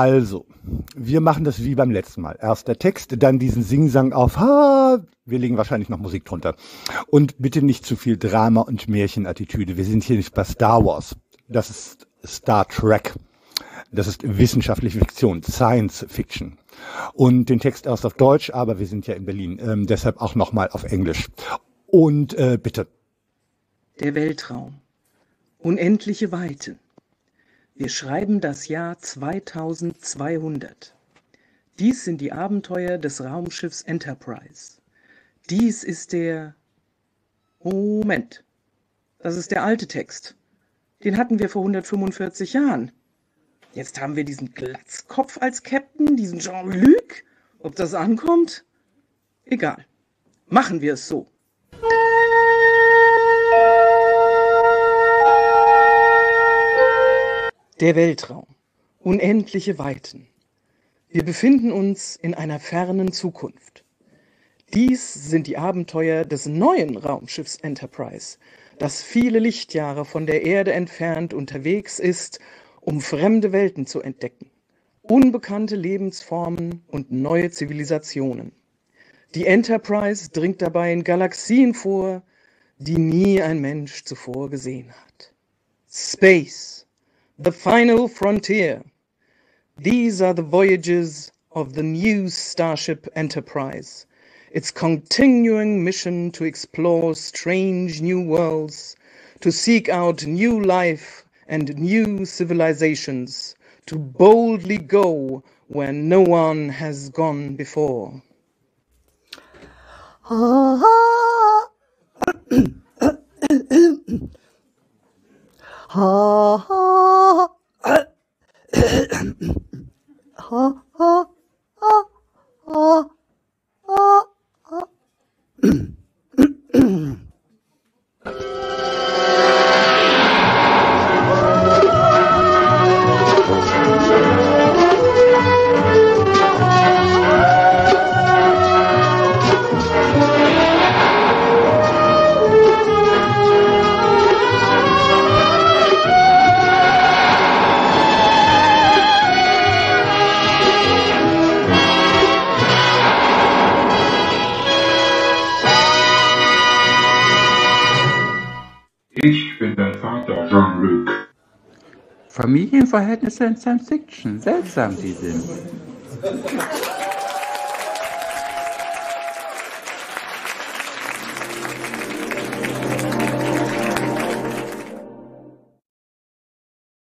Also, wir machen das wie beim letzten Mal. Erst der Text, dann diesen Singsang auf Ha. Wir legen wahrscheinlich noch Musik drunter. Und bitte nicht zu viel Drama und Märchenattitüde. Wir sind hier nicht bei Star Wars. Das ist Star Trek. Das ist wissenschaftliche Fiktion, Science Fiction. Und den Text erst auf Deutsch, aber wir sind ja in Berlin. Deshalb auch nochmal auf Englisch. Und bitte. Der Weltraum. Unendliche Weiten. Wir schreiben das Jahr 2200. Dies sind die Abenteuer des Raumschiffs Enterprise. Dies ist der... Moment. Das ist der alte Text. Den hatten wir vor 145 Jahren. Jetzt haben wir diesen Glatzkopf als Captain, diesen Jean-Luc. Ob das ankommt? Egal. Machen wir es so. Der Weltraum. Unendliche Weiten. Wir befinden uns in einer fernen Zukunft. Dies sind die Abenteuer des neuen Raumschiffs Enterprise, das viele Lichtjahre von der Erde entfernt unterwegs ist, um fremde Welten zu entdecken, unbekannte Lebensformen und neue Zivilisationen. Die Enterprise dringt dabei in Galaxien vor, die nie ein Mensch zuvor gesehen hat. Space. The final frontier. These are the voyages of the new Starship Enterprise. Its continuing mission to explore strange new worlds, to seek out new life and new civilizations, to boldly go where no one has gone before. Ich bin dein Vater, Jean-Luc. Familienverhältnisse in Science Fiction, seltsam die sind.